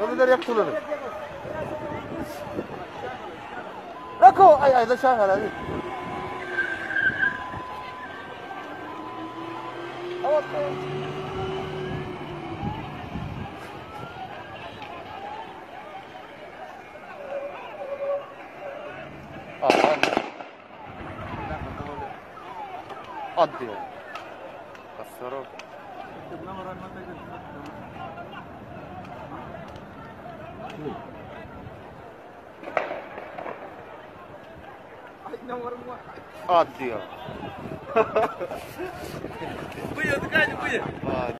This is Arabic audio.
رمضان يقتلنا. ركو أي ذا شاهر هذه. قضي كسروا. قضي. بيا تكاد بيا.